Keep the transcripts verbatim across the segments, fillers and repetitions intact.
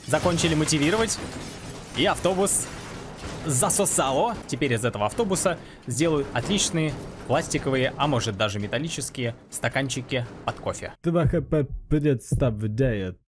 закончили мотивировать. И автобус засосало. Теперь из этого автобуса сделают отличные пластиковые, а может даже металлические стаканчики под кофе. два хп представляет.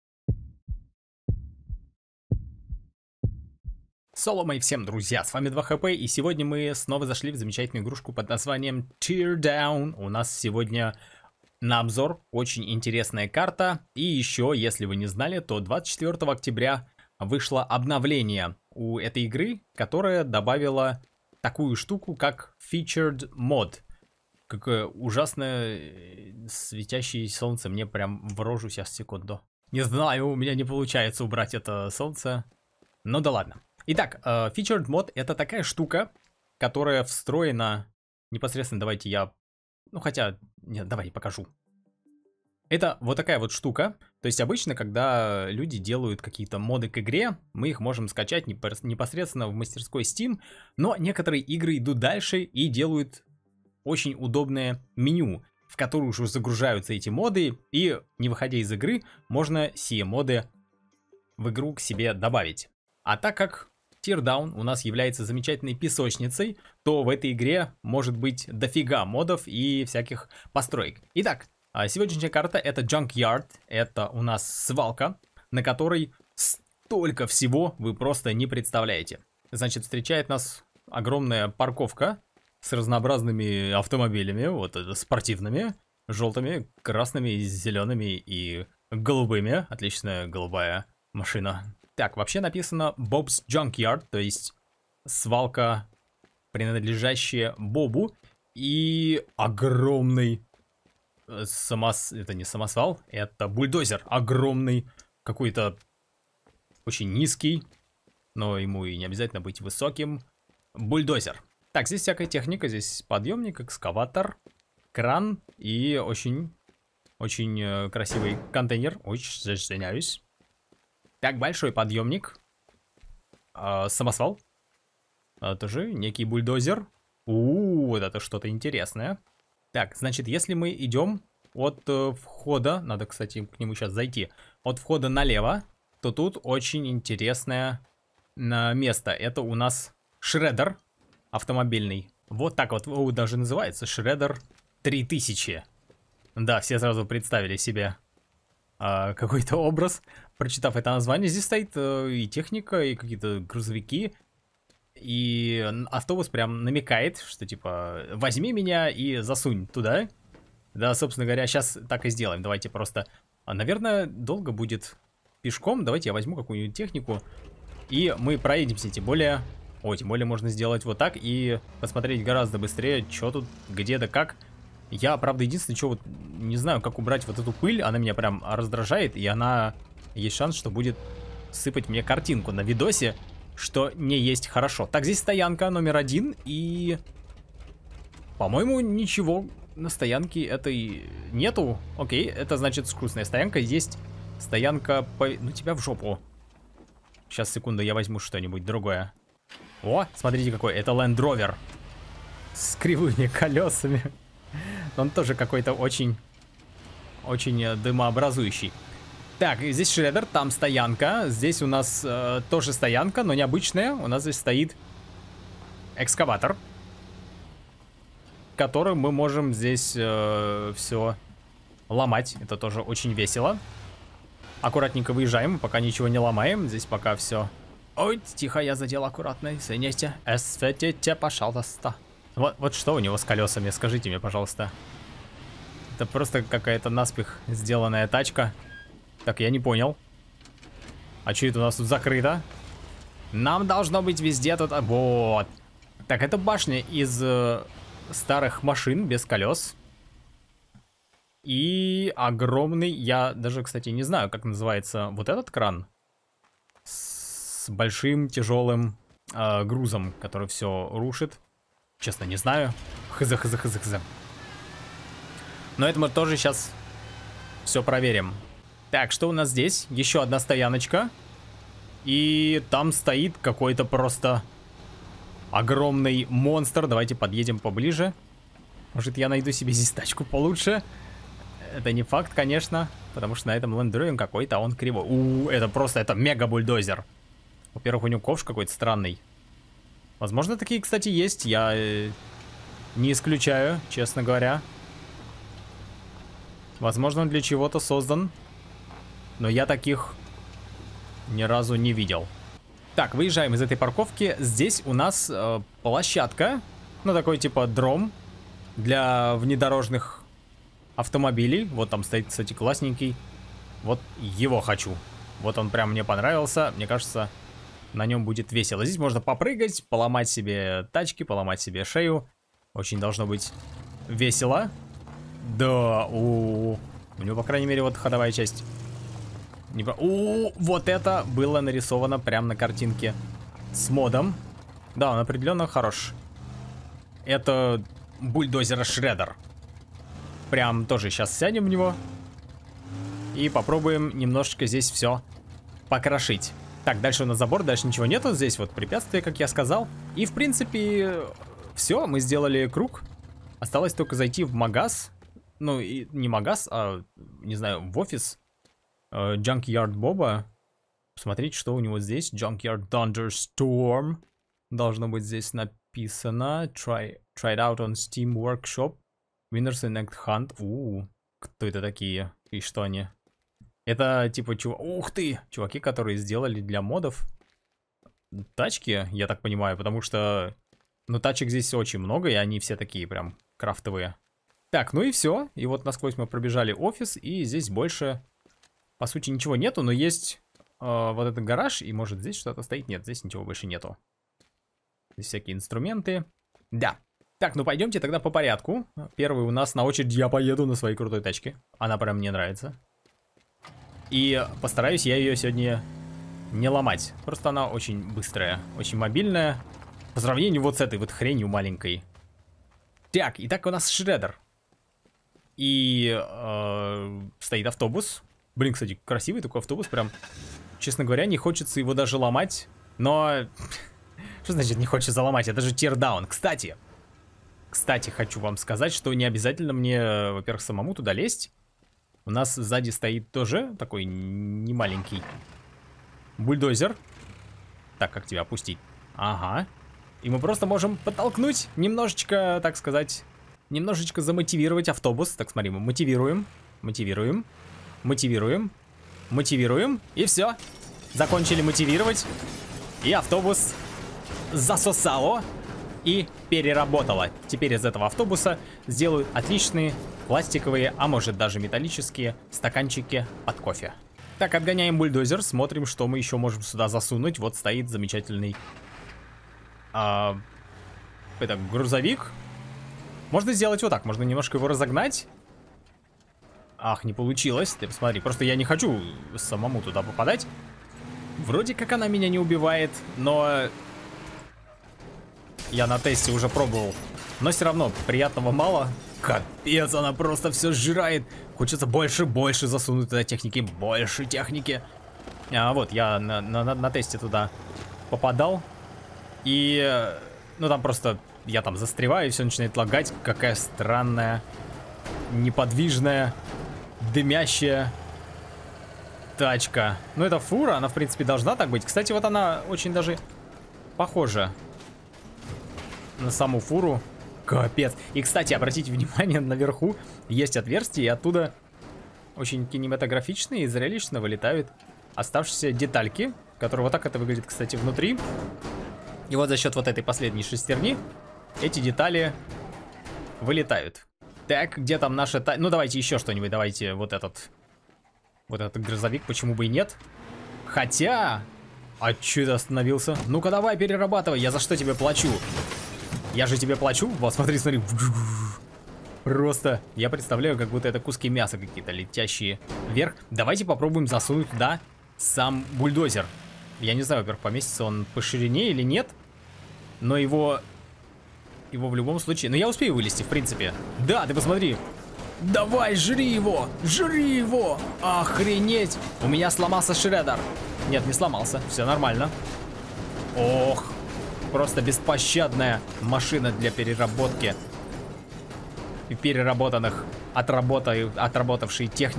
Соло, мои всем друзья, с вами два хп, и сегодня мы снова зашли в замечательную игрушку под названием Teardown. У нас сегодня на обзор очень интересная карта, и еще, если вы не знали, то двадцать четвёртого октября вышло обновление у этой игры, которое добавило такую штуку, как Featured Mod. Какое ужасное светящее солнце, мне прям в рожу сейчас, секунду. Не знаю, у меня не получается убрать это солнце, ну да ладно. Итак, uh, Featured Mod — это такая штука, которая встроена непосредственно, давайте я, ну хотя, нет, давай покажу. Это вот такая вот штука, то есть обычно, когда люди делают какие-то моды к игре, мы их можем скачать непосредственно в мастерской Steam, но некоторые игры идут дальше и делают очень удобное меню, в которое уже загружаются эти моды, и не выходя из игры, можно сие моды в игру к себе добавить. А так как Teardown у нас является замечательной песочницей, то в этой игре может быть дофига модов и всяких построек. Итак, сегодняшняя карта — это Junkyard, это у нас свалка, на которой столько всего вы просто не представляете. Значит, встречает нас огромная парковка с разнообразными автомобилями, вот спортивными, желтыми, красными, зелеными и голубыми. Отличная голубая машина. Так, вообще написано Bob's Junkyard, то есть свалка, принадлежащая Бобу, и огромный самос... это не самосвал, это бульдозер, огромный, какой-то очень низкий, но ему и не обязательно быть высоким, бульдозер. Так, здесь всякая техника, здесь подъемник, экскаватор, кран и очень, очень красивый контейнер, очень извиняюсь. Так, большой подъемник. А, самосвал. А, тоже некий бульдозер. У-у-у, вот это что-то интересное. Так, значит, если мы идем от э, входа, надо, кстати, к нему сейчас зайти, от входа налево, то тут очень интересное э, место. Это у нас шредер автомобильный. Вот так вот о, даже называется, шредер три тысячи. Да, все сразу представили себе э, какой-то образ. Прочитав это название, здесь стоит э, и техника, и какие-то грузовики. И автобус прям намекает, что типа возьми меня и засунь туда. Да, собственно говоря, сейчас так и сделаем. Давайте просто, наверное, долго будет пешком. Давайте я возьму какую-нибудь технику, и мы проедемся, тем более... О, тем более можно сделать вот так и посмотреть гораздо быстрее, что тут, где да как. Я, правда, единственное, что вот не знаю, как убрать вот эту пыль. Она меня прям раздражает, и она... Есть шанс, что будет сыпать мне картинку на видосе, что не есть хорошо. Так, здесь стоянка номер один, и... По-моему, ничего на стоянке этой нету. Окей, это значит скучная стоянка. Есть стоянка по... Ну, тебя в жопу. Сейчас, секунду, я возьму что-нибудь другое. О, смотрите какой. Это Land Rover. С кривыми колесами. Он тоже какой-то очень... Очень дымообразующий. Так, здесь шредер, там стоянка. Здесь у нас э, тоже стоянка, но необычная. У нас здесь стоит экскаватор, которым мы можем здесь э, все ломать. Это тоже очень весело. Аккуратненько выезжаем, пока ничего не ломаем. Здесь пока все... Ой, тихо, я задел аккуратно. Извините. Эсветите, пожалуйста. Вот, вот что у него с колесами, скажите мне, пожалуйста. Это просто какая-то наспех сделанная тачка. Так, я не понял. А что это у нас тут закрыто? Нам должно быть везде тут... Вот. Так, это башня из э, старых машин без колес. И огромный... Я даже, кстати, не знаю, как называется вот этот кран. С большим тяжелым э, грузом, который все рушит. Честно, не знаю. Хз, хз, хз, хз. Но это мы тоже сейчас все проверим. Так, что у нас здесь? Еще одна стояночка. И там стоит какой-то просто огромный монстр. Давайте подъедем поближе. Может, я найду себе здесь тачку получше. Это не факт, конечно. потому что на этом лендроиде какой-то он кривой. У, это просто, это мега-бульдозер. Во-первых, у него ковш какой-то странный. Возможно, такие, кстати, есть. Я э, не исключаю, честно говоря. Возможно, он для чего-то создан. Но я таких ни разу не видел. Так, выезжаем из этой парковки. Здесь у нас э, площадка. Ну, такой типа дром для внедорожных автомобилей. Вот там стоит, кстати, классненький. Вот его хочу. Вот он прям мне понравился. Мне кажется, на нем будет весело. Здесь можно попрыгать, поломать себе тачки, поломать себе шею. Очень должно быть весело. Да, у, -у, -у. у него, по крайней мере, вот ходовая часть. Не про... у, -у, вот это было нарисовано прямо на картинке с модом. Да, он определенно хорош. Это бульдозер Шреддер. Прям тоже сейчас сядем в него и попробуем немножечко здесь все покрошить. Так, дальше у нас забор, дальше ничего нету. Здесь вот препятствие, как я сказал. И, в принципе, все, мы сделали круг. Осталось только зайти в магаз. Ну, и не магаз, а, не знаю, в офис э, Junkyard Боба. Посмотреть, что у него здесь. Junkyard Thunderstorm. Должно быть здесь написано. Try, try it out on Steam Workshop. Winners in Act Hunt. У, кто это такие? И что они? Это типа чувак... Ух ты! Чуваки, которые сделали для модов тачки, я так понимаю, потому что... Ну, тачек здесь очень много, и они все такие прям крафтовые. Так, ну и все. И вот насквозь мы пробежали офис, и здесь больше, по сути, ничего нету, но есть э, вот этот гараж, и может здесь что-то стоит. Нет, здесь ничего больше нету. Здесь всякие инструменты. Да. Так, ну пойдемте тогда по порядку. Первый у нас на очереди, я поеду на своей крутой тачке. Она прям мне нравится. И постараюсь я ее сегодня не ломать. Просто она очень быстрая, очень мобильная. По сравнению вот с этой вот хренью маленькой. Так, итак, у нас Шреддер. И э, стоит автобус. Блин, кстати, красивый такой автобус. Прям, честно говоря, не хочется его даже ломать. Но... Что значит не хочется ломать? Это же тирдаун. Кстати, кстати, хочу вам сказать, что не обязательно мне, во-первых, самому туда лезть. У нас сзади стоит тоже такой немаленький бульдозер. Так, как тебя опустить? Ага. И мы просто можем подтолкнуть, немножечко, так сказать, немножечко замотивировать автобус. Так, смотри, мы мотивируем, мотивируем, мотивируем, мотивируем, и все. Закончили мотивировать, и автобус засосало и переработало. Теперь из этого автобуса сделают отличные пластиковые, а может даже металлические стаканчики под кофе. Так, отгоняем бульдозер, смотрим, что мы еще можем сюда засунуть. Вот стоит замечательный а, это грузовик. Можно сделать вот так, можно немножко его разогнать. Ах, не получилось, ты посмотри, просто я не хочу самому туда попадать. Вроде как она меня не убивает, но я на тесте уже пробовал. Но все равно приятного мало. Капец, она просто все сжирает. Хочется больше, больше засунуть туда техники, больше техники. А вот, я на, на, на тесте туда попадал. И, ну там просто, я там застреваю, и все начинает лагать. Какая странная, неподвижная, дымящая тачка. Ну это фура, она в принципе должна так быть. Кстати, вот она очень даже похожа на саму фуру. Капец. И, кстати, обратите внимание, наверху есть отверстие, и оттуда очень кинематографично и зрелищно вылетают оставшиеся детальки, которые вот так это выглядит, кстати, внутри. И вот за счет вот этой последней шестерни эти детали вылетают. Так, где там наша... Та... Ну, давайте еще что-нибудь, давайте вот этот... Вот этот грузовик, почему бы и нет. Хотя... А че ты остановился? Ну-ка давай, перерабатывай, я за что тебе плачу? Я же тебе плачу. Вот, смотри, смотри. Просто я представляю, как будто это куски мяса какие-то летящие вверх. Давайте попробуем засунуть туда сам бульдозер. Я не знаю, во-первых, поместится он по ширине или нет. Но его... Его в любом случае... Но я успею вылезти, в принципе. Да, ты посмотри. Давай, жри его! Жри его! Охренеть! У меня сломался Шреддер. Нет, не сломался. Все нормально. Ох. Просто беспощадная машина для переработки и переработанных, отработавшей техники.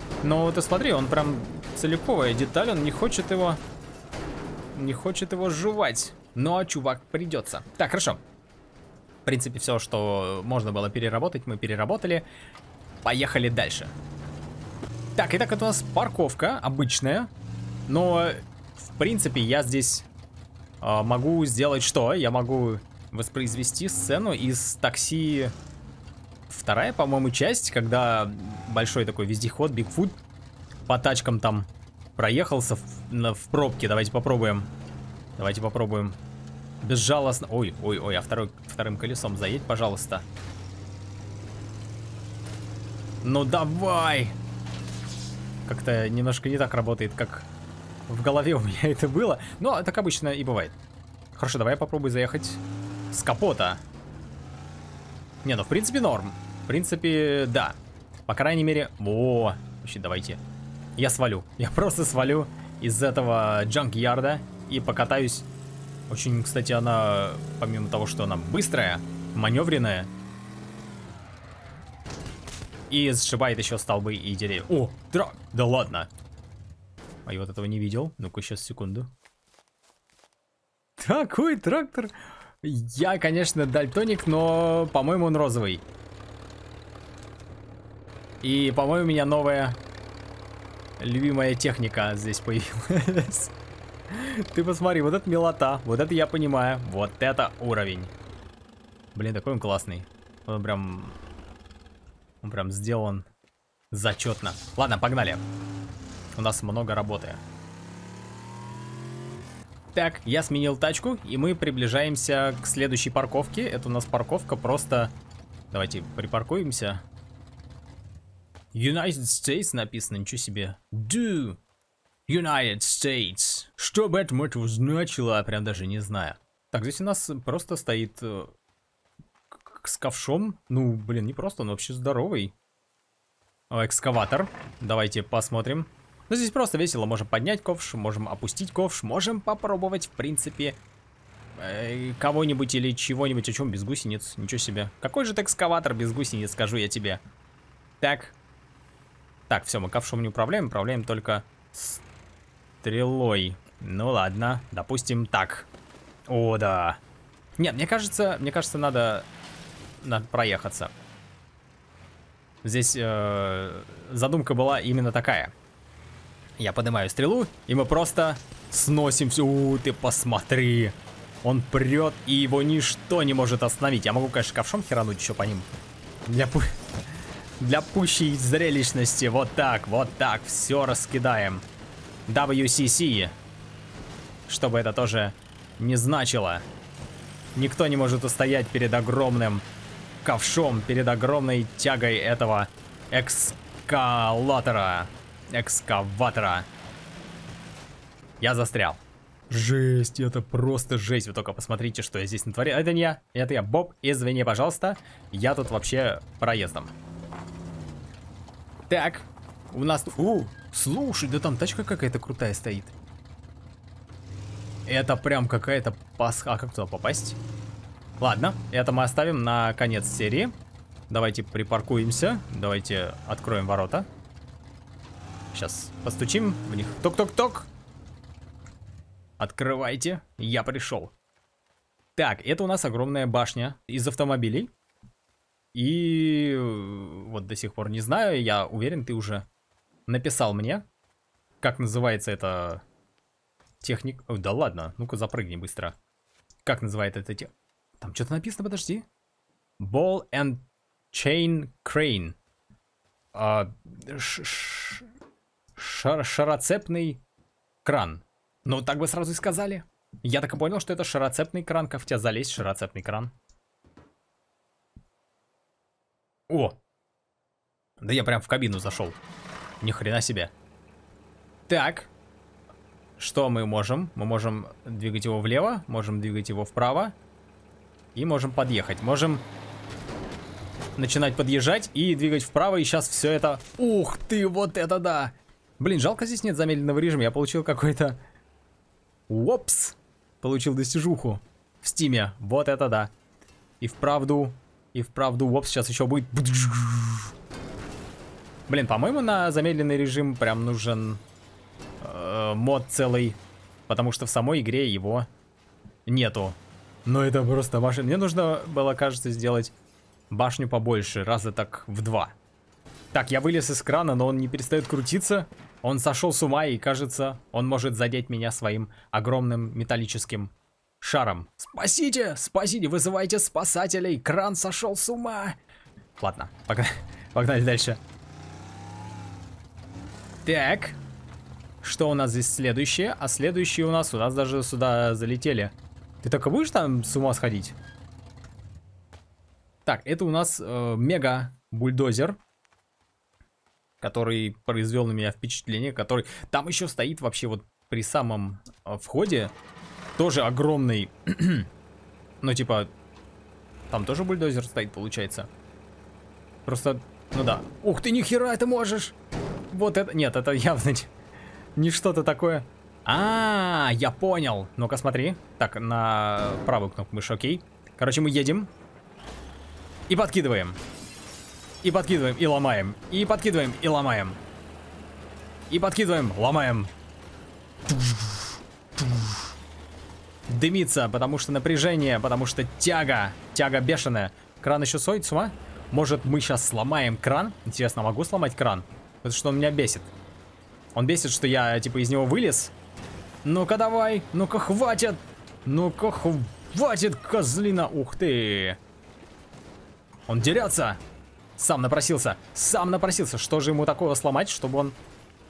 Но ты смотри, он прям целиковая деталь, он не хочет его... Не хочет его жевать. Но, чувак, придется. Так, хорошо. В принципе, все, что можно было переработать, мы переработали. Поехали дальше. Так, итак, это у нас парковка обычная. Но, в принципе, я здесь э, могу сделать что? Я могу воспроизвести сцену из такси... Вторая, по-моему, часть, когда большой такой вездеход, Бигфут, по тачкам там проехался в, на, в пробке. Давайте попробуем. Давайте попробуем. Безжалостно. Ой, ой, ой, а второй, вторым колесом заедь, пожалуйста. Ну давай! Как-то немножко не так работает, как в голове у меня это было. Но так обычно и бывает. Хорошо, давай я попробую заехать с капота. Не, ну в принципе норм. В принципе, да. По крайней мере... О, вообще давайте. Я свалю. Я просто свалю из этого джанк-ярда и покатаюсь. Очень, кстати, она, помимо того, что она быстрая, маневренная. И сшибает еще столбы и деревья. О, трак! Да ладно. А я вот этого не видел. Ну-ка, сейчас, секунду. Такой трактор... Я, конечно, дальтоник, но, по-моему, он розовый. И, по-моему, у меня новая любимая техника здесь появилась. Ты посмотри, вот это милота, вот это я понимаю, вот это уровень. Блин, такой он классный. Он прям... Он прям сделан зачетно. Ладно, погнали. У нас много работы. Так, я сменил тачку, и мы приближаемся к следующей парковке. Это у нас парковка просто... Давайте припаркуемся. United States написано, ничего себе. Do United States. Что бы это, мать его, значило, прям даже не знаю. Так, здесь у нас просто стоит э, с ковшом. Ну, блин, не просто, он вообще здоровый. О, экскаватор. Давайте посмотрим. Ну, здесь просто весело. Можем поднять ковш, можем опустить ковш, можем попробовать, в принципе, э, кого-нибудь или чего-нибудь. О чем без гусениц? Ничего себе. Какой же это экскаватор без гусениц, скажу я тебе. Так. Так, все, мы ковшом не управляем, управляем только стрелой. Ну ладно, допустим так. О, да. Нет, мне кажется, мне кажется, надо, надо проехаться. Здесь э, задумка была именно такая. Я поднимаю стрелу, и мы просто сносим все. У, ты посмотри. Он прет, и его ничто не может остановить. Я могу, конечно, ковшом херануть еще по ним. Для, пу... Для пущей зрелищности. Вот так, вот так. Все раскидаем. дабл ю си си. Чтобы это тоже не значило. Никто не может устоять перед огромным ковшом, перед огромной тягой этого экскалатора. Экскаватора. Я застрял. Жесть, это просто жесть. Вы только посмотрите, что я здесь натворил. Это не я, это я, Боб. Извини, пожалуйста. Я тут вообще проездом. Так, у нас... У, слушай, да там тачка какая-то крутая стоит. Это прям какая-то пасха. А как туда попасть? Ладно, это мы оставим на конец серии. Давайте припаркуемся. Давайте откроем ворота. Сейчас постучим в них. Ток-ток-ток. Открывайте. Я пришел. Так, это у нас огромная башня из автомобилей. И вот до сих пор не знаю. Я уверен, ты уже написал мне, как называется эта техника. Ой, да ладно. Ну-ка запрыгни быстро. Как называется эта техника? Там что-то написано, подожди. Ball and Chain Crane. А, ш -ш Шар шароцепный кран. Ну, так бы сразу и сказали. Я так и понял, что это шароцепный кран. Как в тебя залезть, шароцепный кран? О! Да я прям в кабину зашел. Ни хрена себе. Так. Что мы можем? Мы можем двигать его влево, можем двигать его вправо. И можем подъехать. Можем начинать подъезжать и двигать вправо. И сейчас все это... Ух ты, вот это да! Блин, жалко, здесь нет замедленного режима. Я получил какой-то... Опс! Получил достижуху в стиме. Вот это да. И вправду... И вправду... Опс, сейчас еще будет... Блин, по-моему, на замедленный режим прям нужен э, мод целый, потому что в самой игре его нету. Но это просто машина. Мне нужно было, кажется, сделать башню побольше, раза так в два. Так, я вылез из крана, но он не перестает крутиться. Он сошел с ума, и кажется, он может задеть меня своим огромным металлическим шаром. Спасите! Спасите! Вызывайте спасателей! Кран сошел с ума! Ладно, погнали, погнали дальше. Так. Что у нас здесь следующее? А следующее у нас, у нас даже сюда залетели. Ты только будешь там с ума сходить? Так, это у нас э, мега-бульдозер, который произвел на меня впечатление, который там еще стоит вообще вот при самом э, входе. Тоже огромный. Ну, типа, там тоже бульдозер стоит, получается. Просто, ну да. Ух ты, нихера это можешь! Вот это, нет, это явно не, не что-то такое. А, я понял. Ну-ка, смотри. Так, на правую кнопку мыши, окей. Короче, мы едем. И подкидываем. И подкидываем, и ломаем. И подкидываем, и ломаем. И подкидываем, ломаем. Дымится, потому что напряжение, потому что тяга. Тяга бешеная. Кран еще сходит с ума? Может, мы сейчас сломаем кран? Интересно, могу сломать кран? Потому что он меня бесит. Он бесит, что я, типа, из него вылез. Ну-ка, давай. Ну-ка, хватит. Ну-ка, хватит, козлина. Ух ты. Он дерется. Сам напросился. Сам напросился. Что же ему такого сломать, чтобы он...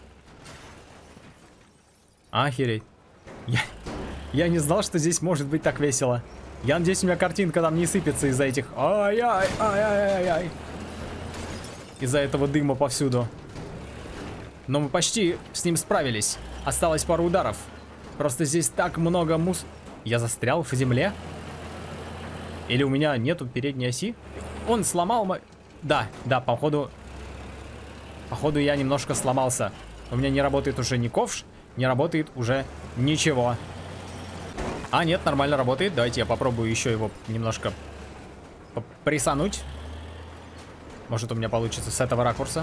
Охереть. Я... Я не знал, что здесь может быть так весело. Я надеюсь, у меня картинка там не сыпется из-за этих... Ай-яй, ай-яй-яй-яй. Из-за этого дыма повсюду. Но мы почти с ним справились. Осталось пару ударов. Просто здесь так много мус... Я застрял в земле? Или у меня нету передней оси? Он сломал мой... Да, да, походу... Походу я немножко сломался. У меня не работает уже ни ковш, не работает уже ничего. А, нет, нормально работает. Давайте я попробую еще его немножко присануть. Может, у меня получится с этого ракурса.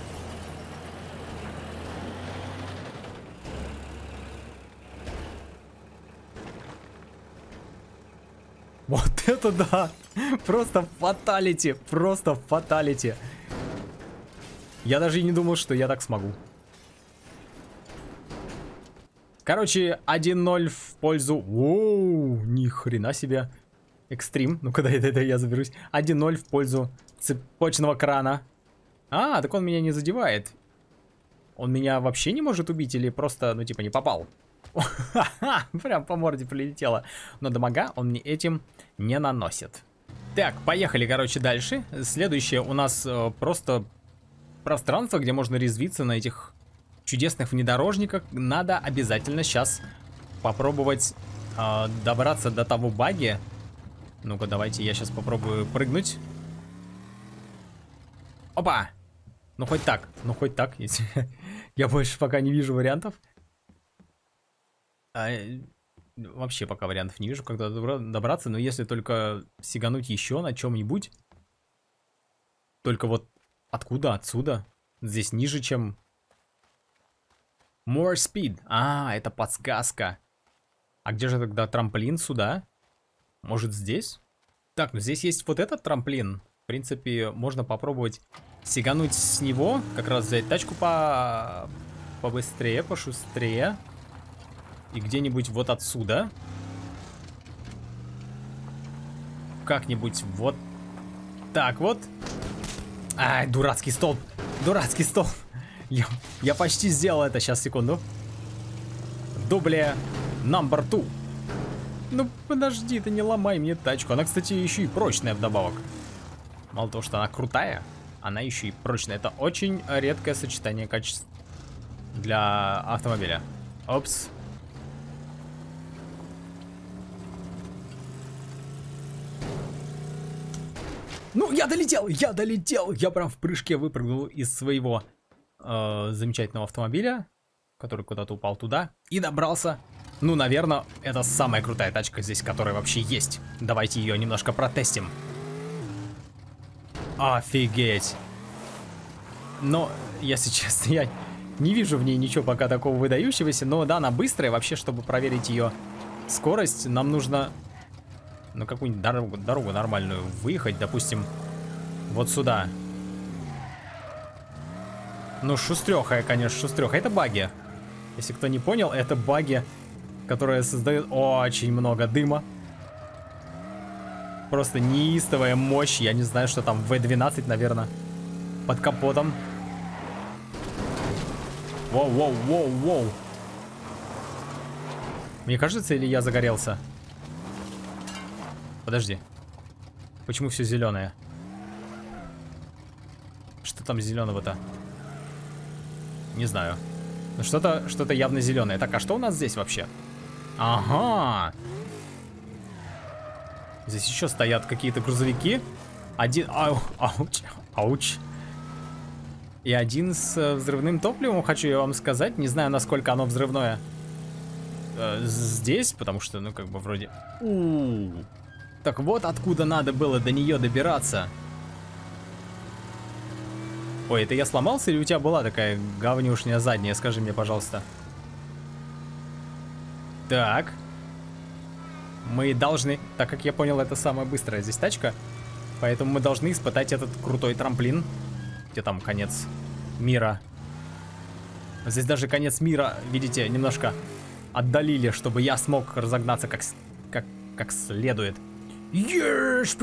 Вот это да! Просто фаталити! Просто фаталити! Я даже и не думал, что я так смогу. Короче, один ноль в пользу... Воу, ни хрена себе. Экстрим. Ну, когда это, это я заберусь. один ноль в пользу цепочного крана. А, так он меня не задевает. Он меня вообще не может убить или просто, ну, типа, не попал? Прям по морде прилетело. Но дамага он мне этим не наносит. Так, поехали, короче, дальше. Следующее у нас э, просто пространство, где можно резвиться на этих чудесных внедорожниках. Надо обязательно сейчас попробовать э, добраться до того баги. Ну-ка, давайте я сейчас попробую прыгнуть. Опа! Ну, хоть так. Ну, хоть так. Если... Я больше пока не вижу вариантов. А, вообще пока вариантов не вижу, когда добраться. Но если только сигануть еще на чем-нибудь. Только вот откуда? Отсюда? Здесь ниже, чем... More speed. А, это подсказка. А где же тогда трамплин? Сюда? Может, здесь? Так, ну здесь есть вот этот трамплин. В принципе, можно попробовать сигануть с него. Как раз взять тачку по... побыстрее, пошустрее. И где-нибудь вот отсюда. Как-нибудь вот так вот. Ай, дурацкий столб. Дурацкий столб. Я, я почти сделал это. Сейчас, секунду. Дубле номер два. Ну, подожди, ты не ломай мне тачку. Она, кстати, еще и прочная вдобавок. Мало того, что она крутая, она еще и прочная. Это очень редкое сочетание качеств для автомобиля. Опс. Ну, я долетел, я долетел. Я прям в прыжке выпрыгнул из своего э, замечательного автомобиля, который куда-то упал туда, и добрался. Ну, наверное, это самая крутая тачка здесь, которая вообще есть. Давайте ее немножко протестим. Офигеть. Но, если честно, я не вижу в ней ничего пока такого выдающегося. Но да, она быстрая. Вообще, чтобы проверить ее скорость, нам нужно на какую-нибудь дорогу, дорогу нормальную выехать. Допустим, вот сюда. Ну, шустрехая, конечно, шустрехая. Это баги. Если кто не понял, это баги, которые создают очень много дыма. Просто неистовая мощь. Я не знаю, что там, вэ двенадцать, наверное, под капотом. Воу, воу, воу, воу. Мне кажется, или я загорелся? Подожди. Почему все зеленое? Что там зеленого-то? Не знаю. Но что-то, что-то явно зеленое. Так, а что у нас здесь вообще? Ага. Здесь еще стоят какие-то грузовики. Один... Ау, ауч, ауч. И один с взрывным топливом, хочу я вам сказать. Не знаю, насколько оно взрывное э, здесь, потому что, ну, как бы, вроде... У-у-у. Так вот, откуда надо было до нее добираться. Ой, это я сломался или у тебя была такая говнюшня задняя? Скажи мне, пожалуйста. Так. Мы должны... Так как я понял, это самая быстрая здесь тачка. Поэтому мы должны испытать этот крутой трамплин. Где там конец мира? Здесь даже конец мира, видите, немножко отдалили, чтобы я смог разогнаться как, как, как следует. Yes!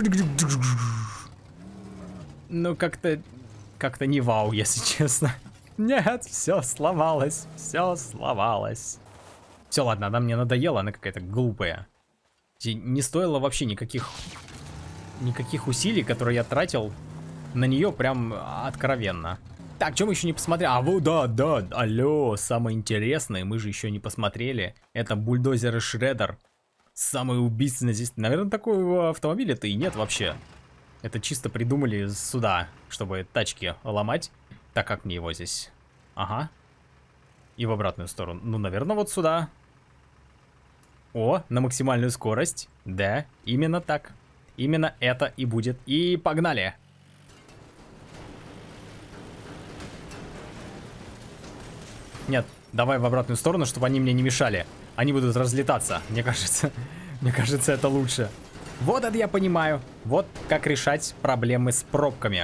Ну, как-то... Как-то не вау, если честно. Нет, все сломалось. Все сломалось. Все, ладно, она мне надоела, она какая-то глупая. Не стоило вообще никаких... Никаких усилий, которые я тратил на нее прям откровенно. Так, что мы еще не посмотрели? А, вот, да, да, алло, самое интересное, мы же еще не посмотрели. Это бульдозер и шреддер. Самый убийственный здесь. Наверное, такого автомобиля-то и нет вообще. Это чисто придумали сюда, чтобы тачки ломать. Так, как мне его здесь? Ага. И в обратную сторону. Ну, наверное, вот сюда. О, на максимальную скорость. Да, именно так. Именно это и будет. И погнали. Нет, давай в обратную сторону, чтобы они мне не мешали. Они будут разлетаться. Мне кажется, мне кажется, это лучше. Вот это я понимаю. Вот как решать проблемы с пробками.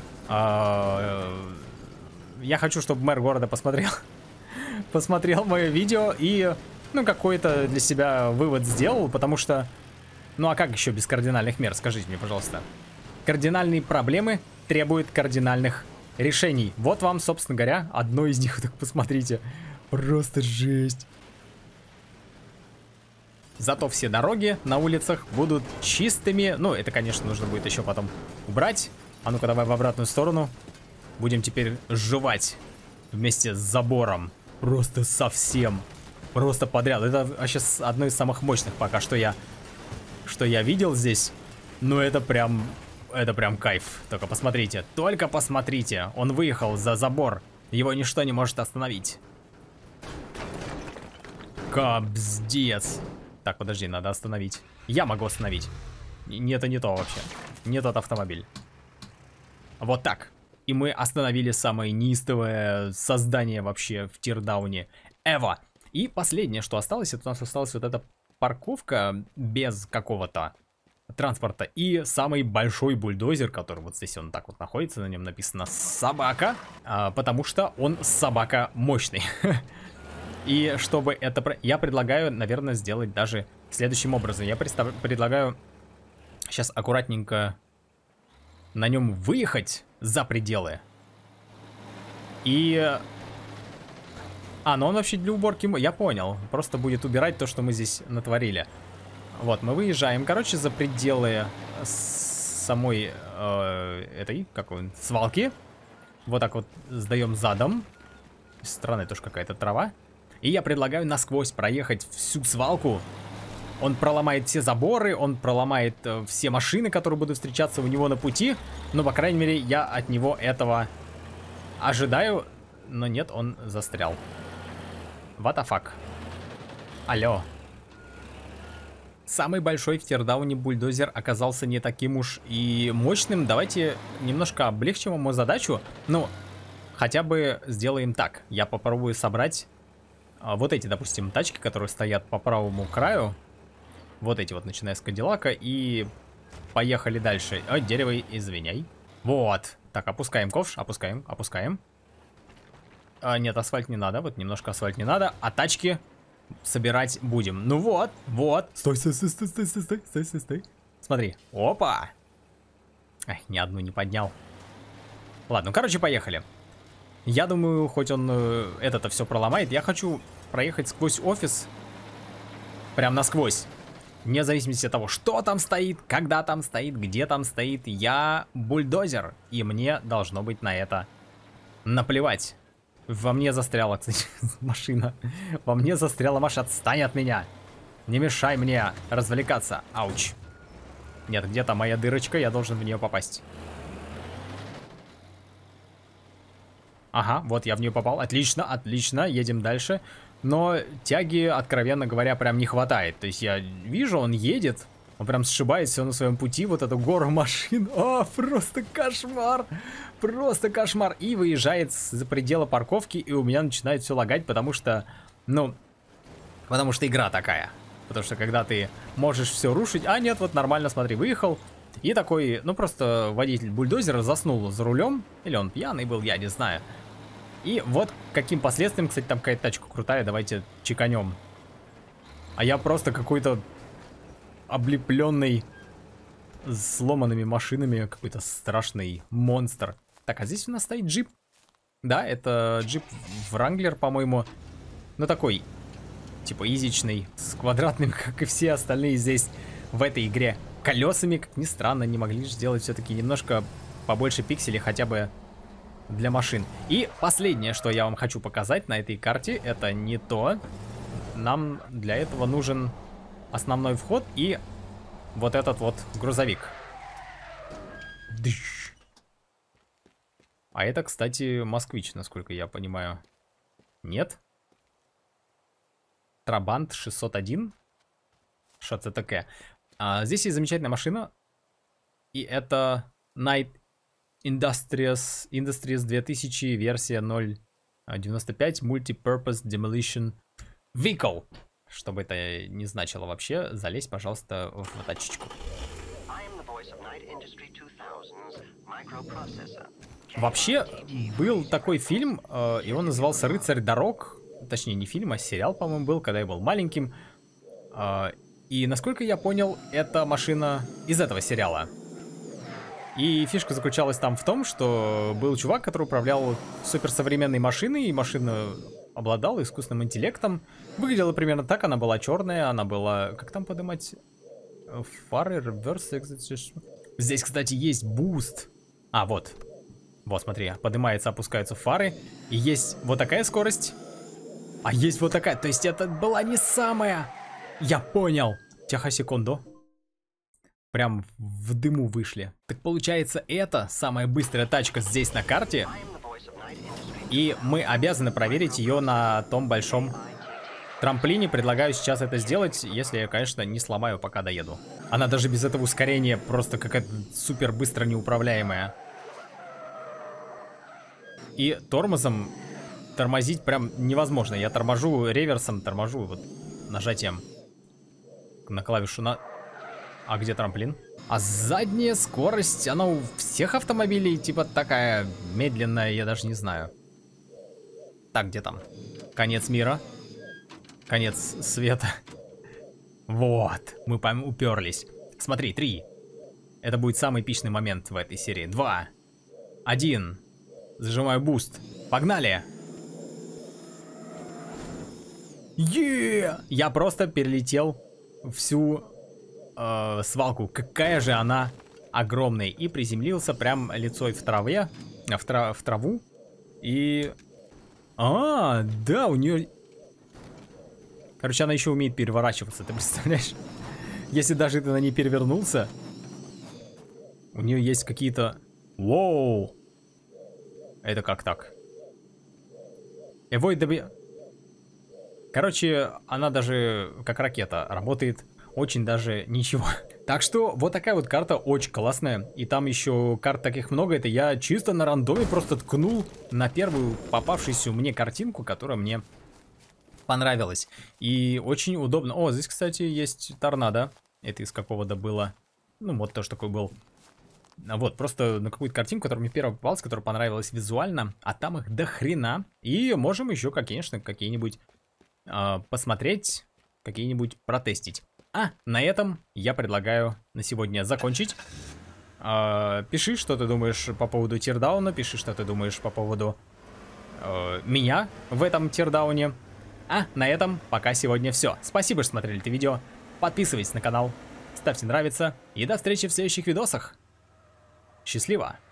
Я хочу, чтобы мэр города посмотрел. Посмотрел мое видео и, ну, какой-то для себя вывод сделал, потому что... Ну, а как еще без кардинальных мер? Скажите мне, пожалуйста. Кардинальные проблемы требуют кардинальных решений. Вот вам, собственно говоря, одно из них. Так посмотрите. Просто жесть. Зато все дороги на улицах будут чистыми. Ну, это, конечно, нужно будет еще потом убрать. А ну-ка, давай в обратную сторону. Будем теперь жевать вместе с забором. Просто совсем. Просто подряд. Это вообще одно из самых мощных пока что я... Что я видел здесь. Ну, это прям... Это прям кайф. Только посмотрите. Только посмотрите. Он выехал за забор. Его ничто не может остановить. Капздец. Так, подожди, надо остановить. Я могу остановить. Нет, это не то вообще. Не тот автомобиль. Вот так. И мы остановили самое неистовое создание вообще в тирдауне Эва. И последнее, что осталось, это у нас осталась вот эта парковка без какого-то транспорта. И самый большой бульдозер, который вот здесь он так вот находится, на нем написано «Собака», а, потому что он собака мощный. И чтобы это... Я предлагаю, наверное, сделать даже следующим образом. Я представ... предлагаю сейчас аккуратненько на нем выехать за пределы. И... А, ну он вообще для уборки... Я понял. Просто будет убирать то, что мы здесь натворили. Вот, мы выезжаем, короче, за пределы самой э, этой, как он, свалки. Вот так вот сдаем задом. С стороны тоже какая-то трава. И я предлагаю насквозь проехать всю свалку. Он проломает все заборы, он проломает э, все машины, которые будут встречаться у него на пути. Но, по крайней мере, я от него этого ожидаю. Но нет, он застрял. What the fuck? Алло. Самый большой в тирдауне бульдозер оказался не таким уж и мощным. Давайте немножко облегчим ему задачу. Ну, хотя бы сделаем так. Я попробую собрать а, вот эти, допустим, тачки, которые стоят по правому краю. Вот эти вот, начиная с Кадиллака. И поехали дальше. Ой, дерево, извиняй. Вот. Так, опускаем ковш, опускаем, опускаем. А, нет, асфальт не надо, вот немножко асфальт не надо. А тачки собирать будем. Ну вот, вот. Стой, стой, стой, стой, стой, стой, стой, стой, стой, стой. Смотри. Опа. Ай, ни одну не поднял. Ладно, ну, короче, поехали. Я думаю, хоть он э, это-то все проломает, я хочу проехать сквозь офис. Прям насквозь. Вне зависимости от того, что там стоит, когда там стоит, где там стоит. Я бульдозер, и мне должно быть на это наплевать. Во мне застряла, кстати, машина. Во мне застряла машина. Отстань от меня. Не мешай мне развлекаться. Ауч. Нет, где-то моя дырочка, я должен в нее попасть. Ага, вот я в нее попал. Отлично, отлично, едем дальше. Но тяги, откровенно говоря, прям не хватает. То есть я вижу, он едет. Он прям сшибает все на своем пути. Вот эту гору машин. А, просто кошмар. Просто кошмар. И выезжает за пределы парковки. И у меня начинает все лагать, потому что... Ну... Потому что игра такая. Потому что когда ты можешь все рушить... А нет, вот нормально, смотри, выехал. И такой, ну просто водитель бульдозера заснул за рулем. Или он пьяный был, я не знаю. И вот каким последствиям, кстати, там какая-то тачка крутая. Давайте чеканем. А я просто какой-то облепленный сломанными машинами какой-то страшный монстр. Так, а здесь у нас стоит джип. Да, это джип Wrangler, по-моему. Ну такой, типа изичный, с квадратным, как и все остальные здесь в этой игре. Колесами, как ни странно, не могли сделать все-таки немножко побольше пикселей хотя бы для машин. И последнее, что я вам хочу показать на этой карте, это не то. Нам для этого нужен основной вход и вот этот вот грузовик. Дыщ. А это, кстати, москвич, насколько я понимаю. Нет? Трабант шестьсот один. ШЦТК. А, здесь есть замечательная машина. И это Night Industries, Industries две тысячи, версия ноль девяносто пять Multipurpose Demolition Vehicle. Что бы это ни значило вообще, залезь, пожалуйста, в тачечку. Вообще, был такой фильм, э, его назывался «Рыцарь дорог». Точнее, не фильм, а сериал, по-моему, был, когда я был маленьким. Э, и, насколько я понял, это машина из этого сериала. И фишка заключалась там в том, что был чувак, который управлял суперсовременной машиной, и машина обладала искусственным интеллектом. Выглядела примерно так, она была черная, она была... Как там поднимать? Фары, реверс, здесь, кстати, есть буст. А, вот. Вот, смотри, поднимается, опускаются фары. И есть вот такая скорость. А есть вот такая. То есть это была не самая... Я понял. Тихо, секунду. Прям в дыму вышли. Так получается, это самая быстрая тачка здесь на карте. И мы обязаны проверить ее на том большом трамплине. Предлагаю сейчас это сделать, если я, конечно, не сломаю, пока доеду. Она даже без этого ускорения просто какая-то супер быстро неуправляемая. И тормозом тормозить прям невозможно. Я торможу реверсом, торможу вот нажатием на клавишу на... А где трамплин? А задняя скорость, она у всех автомобилей типа такая медленная, я даже не знаю. Так, где там? Конец мира. Конец света. Вот, мы уперлись. Смотри, три. Это будет самый эпичный момент в этой серии. Два. Один. Зажимаю буст. Погнали! Е! Я просто перелетел всю э, свалку. Какая же она огромная. И приземлился прям лицой в траве. В, трав, в траву. И... А, да, у нее... Короче, она еще умеет переворачиваться, ты представляешь? Если даже ты на ней перевернулся, у нее есть какие-то... Воу! Это как так? Avoid the... Короче, она даже как ракета работает очень даже ничего. Так. Так что вот такая вот карта очень классная. И там еще карт таких много. Это я чисто на рандоме просто ткнул на первую попавшуюся мне картинку, которая мне понравилась. И очень удобно. О, здесь, кстати, есть торнадо. Это из какого-то было... Ну, вот тоже такой был. Вот, просто на какую-то картинку, которая мне первая попалась, которая понравилась визуально. А там их до хрена. И можем еще, конечно, какие-нибудь э, посмотреть, какие-нибудь протестить. А, на этом я предлагаю на сегодня закончить. Э, пиши, что ты думаешь по поводу тирдауна. Пиши, что ты думаешь по поводу э, меня в этом тирдауне. А на этом пока сегодня все. Спасибо, что смотрели это видео. Подписывайтесь на канал, ставьте нравится. И до встречи в следующих видосах. Счастливо!